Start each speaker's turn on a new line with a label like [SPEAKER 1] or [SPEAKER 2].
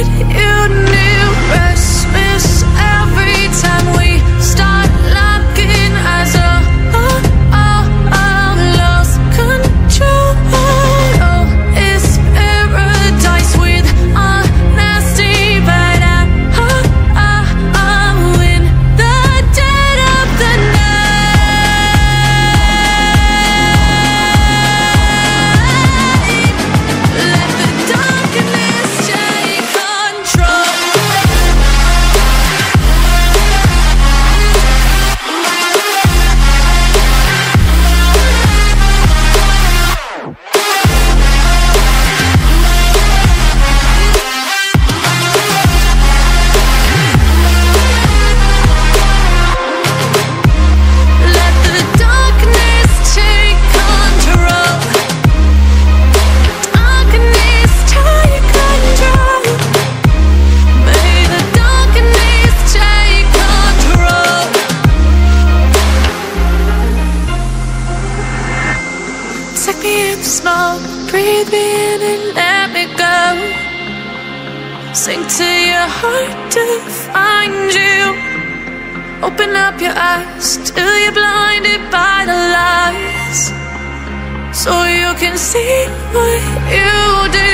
[SPEAKER 1] need you near. Restless every time we start locking eyes. Lost control. Oh, it's paradise with honesty, but I'm in the dead of the night. Let the darkness take control. Let the darkness take control. Darkness take control. May the darkness take control. Take me in the smoke, breathe me in and let me go. Sink to your heart to find you. Open up your eyes till you're blinded by the lies, so you can see what you do.